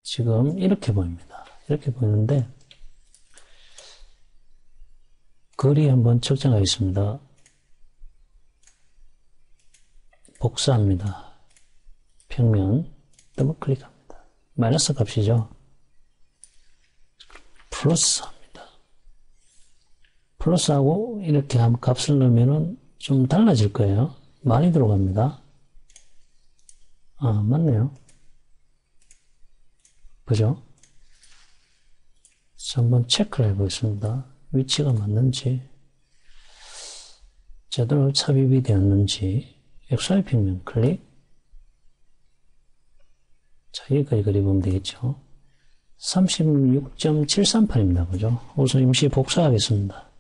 지금 이렇게 보입니다. 이렇게 보이는데 거리 한번 측정하겠습니다. 복사합니다. 평면 더블 클릭합니다. 마이너스 값이죠. 플러스 합니다. 플러스하고 이렇게 한번 값을 넣으면은 좀 달라질 거예요. 많이 들어갑니다. 아, 맞네요. 그죠? 자, 한번 체크를 해보겠습니다. 위치가 맞는지, 제대로 삽입이 되었는지, XY 평면 클릭. 자, 여기까지 그려보면 되겠죠. 36.738입니다. 그죠? 우선 임시 복사하겠습니다.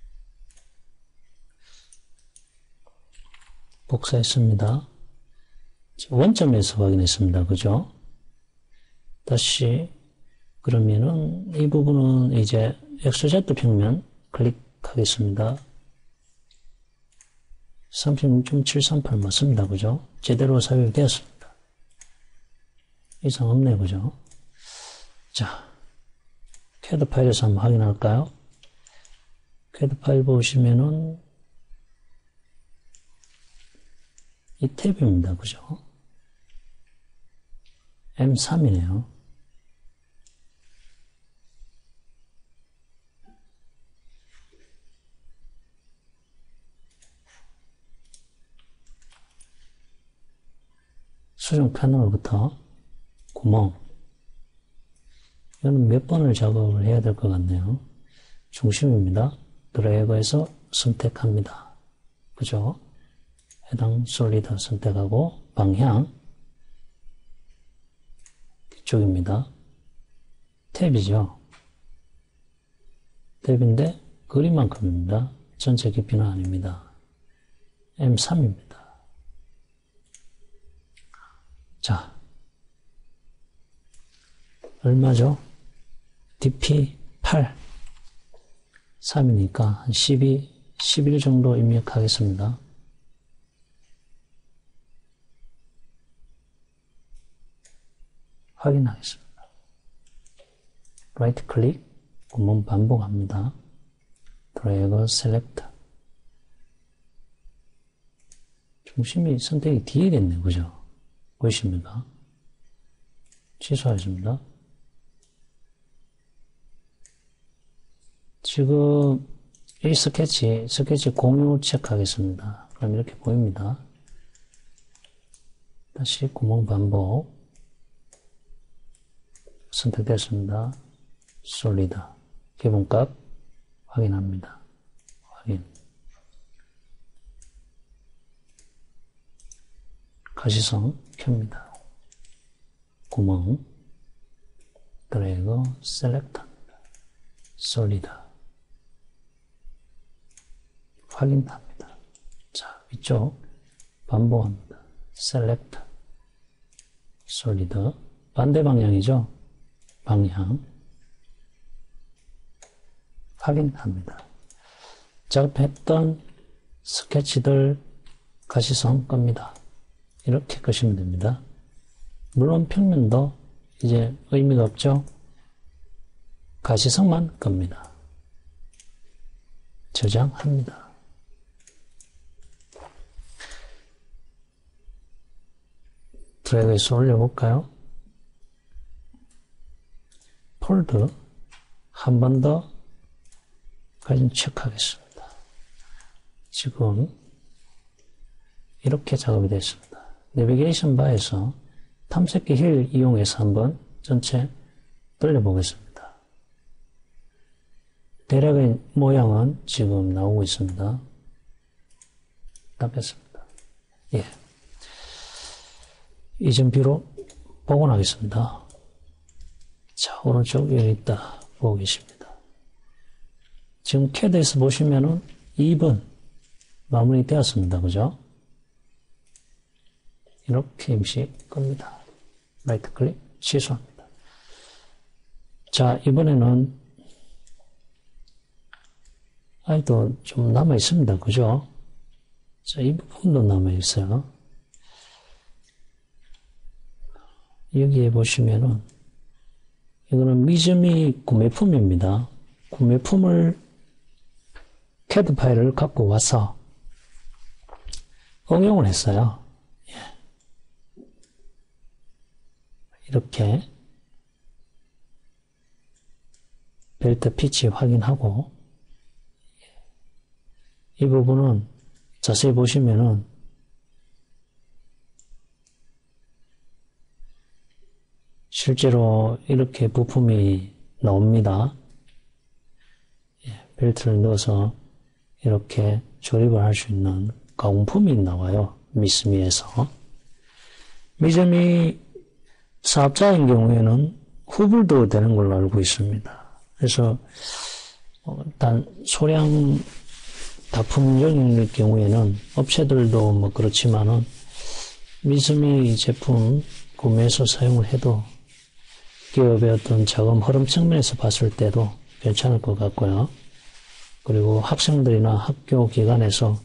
복사했습니다. 원점에서 확인했습니다. 그죠? 다시, 그러면은 이 부분은 이제 XZ 평면 클릭하겠습니다. 36.738 맞습니다. 그죠? 제대로 삽입되었습니다. 이상 없네요. 그죠? 자, CAD 파일에서 한번 확인할까요? CAD 파일 보시면은 이 탭입니다. 그죠? M3이네요. 수정 패널부터 구멍. 이거는 몇 번을 작업을 해야 될 것 같네요. 중심입니다. 드래그해서 선택합니다. 그죠? 해당 솔리드 선택하고 방향 이쪽입니다. 탭이죠. 탭인데 그림만큼입니다. 전체 깊이는 아닙니다. M3입니다. 자, 얼마죠? DP 8 3이니까 한 11 정도 입력하겠습니다. 확인하겠습니다. 라이트 클릭, 구멍 반복합니다. 드래그 셀렉트. 중심이 선택이 뒤에겠네요. 그죠? 보이십니까? 취소하겠습니다. 지금 이 스케치 공유 체크하겠습니다. 그럼 이렇게 보입니다. 다시 구멍 반복. 선택됐습니다. 솔리드. 기본값 확인합니다. 확인. 가시성 켭니다. 구멍. 드래그 셀렉트합니다. 솔리드. 확인합니다. 자, 위쪽 반복합니다. 셀렉트. 솔리드. 반대 방향이죠? 방향. 확인합니다. 작업했던 스케치들 가시성 겁니다. 이렇게 끄시면 됩니다. 물론 평면도 이제 의미가 없죠? 가시성만 겁니다. 저장합니다. 드래그해서 올려볼까요? 폴더 한 번 더 가진 체크하겠습니다. 지금 이렇게 작업이 됐습니다. 내비게이션 바에서 탐색기 힐 이용해서 한번 전체 돌려보겠습니다. 대략의 모양은 지금 나오고 있습니다. 다 뺐습니다. 예. 이전 뷰로 복원하겠습니다. 자, 오른쪽 여기 있다 보고 계십니다. 지금 CAD에서 보시면은 2번 마무리 되었습니다. 그죠? 이렇게 임시 겁니다. 라이트 클릭 취소합니다. 자, 이번에는 아직도 좀 남아 있습니다. 그죠? 자, 이 부분도 남아 있어요. 여기에 보시면은 이거는 미즈미 구매품입니다. 구매품을 CAD 파일을 갖고 와서 응용을 했어요. 이렇게 벨트 피치 확인하고 이 부분은 자세히 보시면은 실제로 이렇게 부품이 나옵니다. 벨트를 넣어서 이렇게 조립을 할 수 있는 가공품이 나와요. 미스미에서. 미즈미 사업자인 경우에는 후불도 되는 걸로 알고 있습니다. 그래서 단 소량 다품종일 경우에는 업체들도 뭐 그렇지만은 미즈미 제품 구매해서 사용을 해도 기업의 어떤 자금 흐름 측면에서 봤을 때도 괜찮을 것 같고요. 그리고 학생들이나 학교 기관에서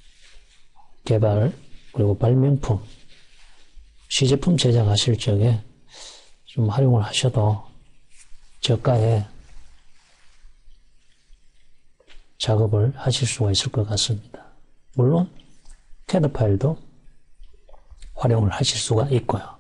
개발 그리고 발명품 시제품 제작하실 적에 좀 활용을 하셔도 저가에 작업을 하실 수가 있을 것 같습니다. 물론 CAD 파일도 활용을 하실 수가 있고요.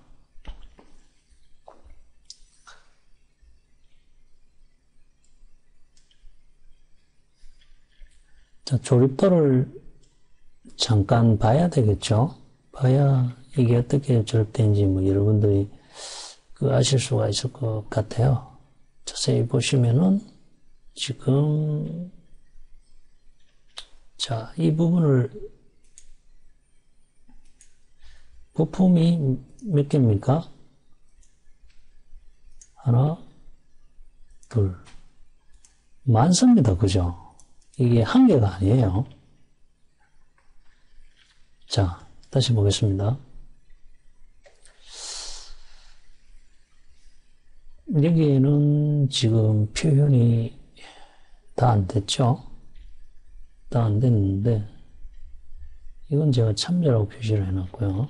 자, 조립도를 잠깐 봐야 되겠죠. 봐야 이게 어떻게 조립되는지 뭐 여러분들이 아실 수가 있을 것 같아요. 자세히 보시면은 지금 자, 이 부분을 부품이 몇 개입니까? 하나, 둘, 많습니다. 그죠? 이게 한 개가 아니에요. 자, 다시 보겠습니다. 여기에는 지금 표현이 다 안 됐죠? 다 안 됐는데, 이건 제가 참조라고 표시를 해놨고요.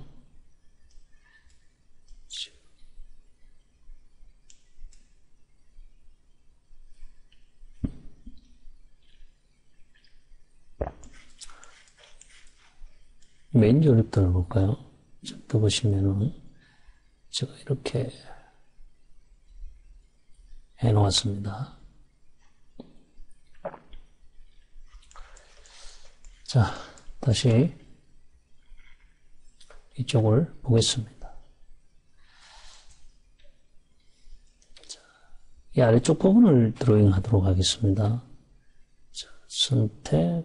메인 조립도를 볼까요? 또 보시면은 제가 이렇게 해놓았습니다. 자, 다시 이쪽을 보겠습니다. 자, 이 아래쪽 부분을 드로잉 하도록 하겠습니다. 자, 선택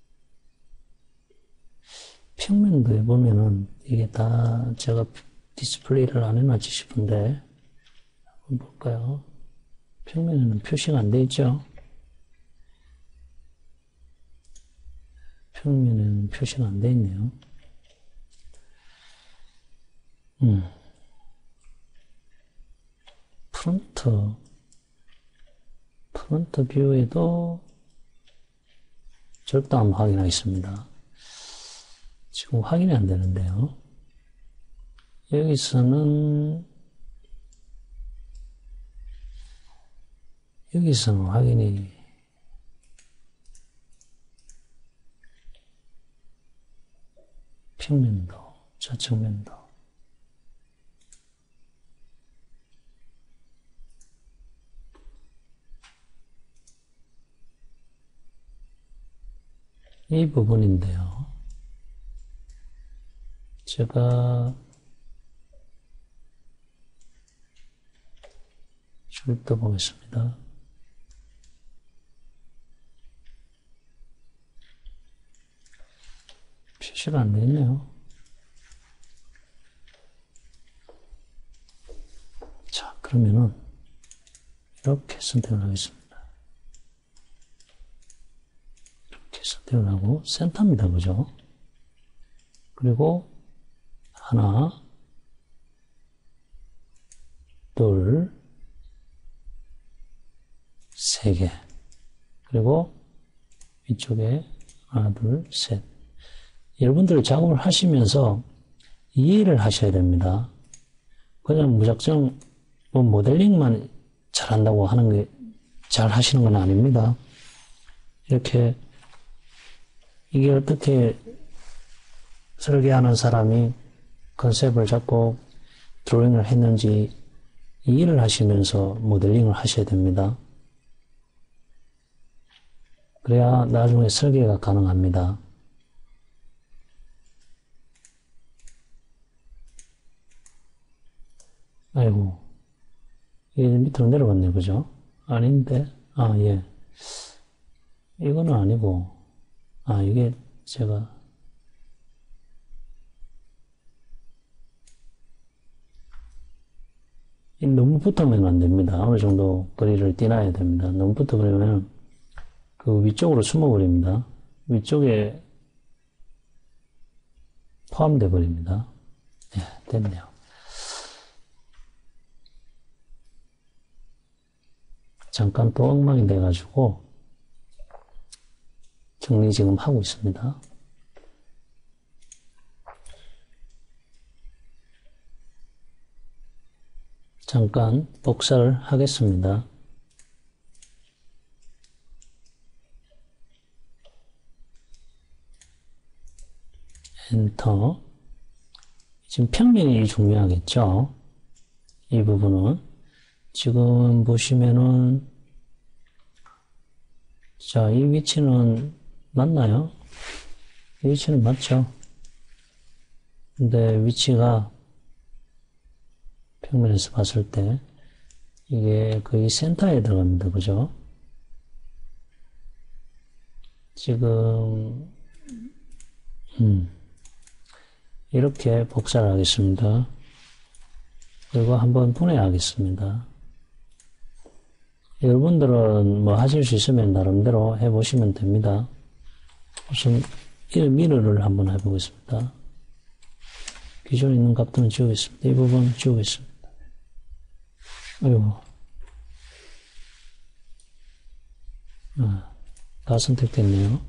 평면도에 보면은 이게 다 제가 디스플레이를 안 해놨지 싶은데 한번 볼까요? 평면에는 표시가 안 돼 있죠? 평면에는 표시가 안 돼 있네요. 프론트 뷰에도 절도 한번 확인하겠습니다. 지금 확인이 안 되는데요. 여기서는 확인이 평면도, 좌측면도. 이 부분인데요. 제가 조립도 보겠습니다. 표시가 안 되네요. 자, 그러면은 이렇게 선택을 하겠습니다. 이렇게 선택을 하고 센터입니다. 그죠? 그리고 하나, 둘, 세 개. 그리고 이쪽에 하나, 둘, 셋. 여러분들 작업을 하시면서 이해를 하셔야 됩니다. 그냥 무작정 뭐 모델링만 잘한다고 하는 게, 잘 하시는 건 아닙니다. 이렇게, 이게 어떻게 설계하는 사람이 컨셉을 잡고 드로잉을 했는지 이해를 하시면서 모델링을 하셔야 됩니다. 그래야 나중에 설계가 가능합니다. 아이고, 이게 밑으로 내려갔네, 그죠? 아닌데? 아, 예. 이거는 아니고, 아, 이게 제가, 너무 붙으면 안 됩니다. 어느 정도 거리를 띄나야 됩니다. 너무 붙어버리면 그 위쪽으로 숨어버립니다. 위쪽에 포함돼 버립니다. 예, 됐네요. 잠깐 또 엉망이 돼가지고 정리 지금 하고 있습니다. 잠깐 복사를 하겠습니다. 엔터. 지금 평면이 중요하겠죠? 이 부분은. 지금 보시면은, 자, 이 위치는 맞나요? 이 위치는 맞죠? 근데 위치가 평면에서 봤을 때 이게 거의 센터에 들어갑니다. 그죠? 지금 이렇게 복사를 하겠습니다. 그리고 한번 분해하겠습니다. 여러분들은 뭐 하실 수 있으면 나름대로 해보시면 됩니다. 우선 미러를 한번 해보겠습니다. 기존에 있는 값들은 지우겠습니다. 이 부분 지우겠습니다. 아이고. 다 선택됐네요.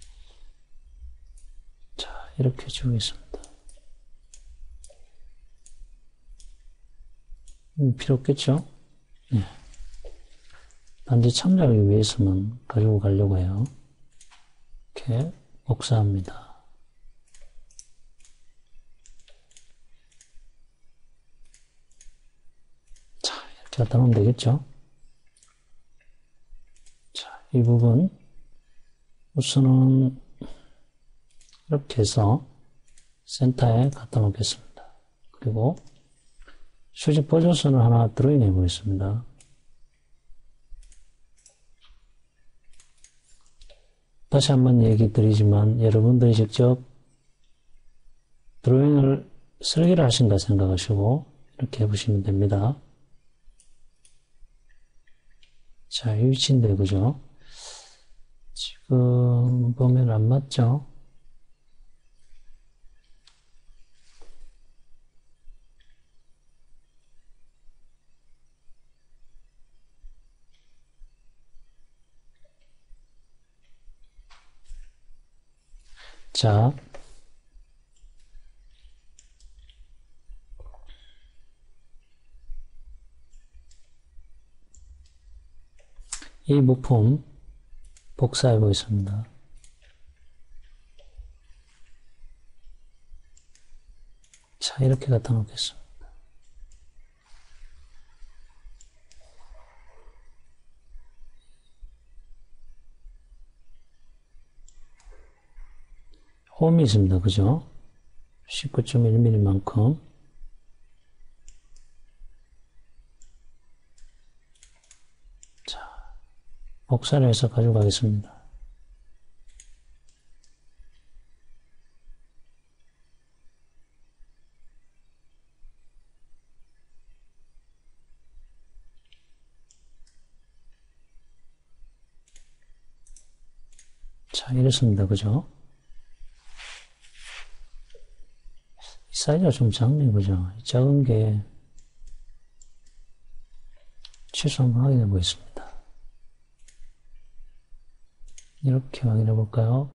자, 이렇게 지우겠습니다. 필요 없겠죠? 네. 단지 참조하기 위해서만 가지고 가려고 해요. 이렇게 복사합니다. 자, 이렇게 갖다 놓으면 되겠죠? 자, 이 부분 우선은 이렇게 해서 센터에 갖다 놓겠습니다. 그리고 수직 보조선을 하나 드로잉 해 보겠습니다. 다시 한번 얘기 드리지만 여러분들이 직접 드로잉을 설계를 하신다 생각하시고 이렇게 해보시면 됩니다. 자, 이 위치인데, 그죠? 지금 보면 안 맞죠? 자, 이 부품 복사해 보겠습니다. 자, 이렇게 갖다 놓겠습니다. 홈이 있습니다. 그죠? 19.1mm만큼. 자, 복사를 해서 가져가겠습니다. 자, 이렇습니다. 그죠? 이 사이즈가 좀 작네. 그죠? 작은 게 취소 한번 확인해 보겠습니다. 이렇게 확인해 볼까요?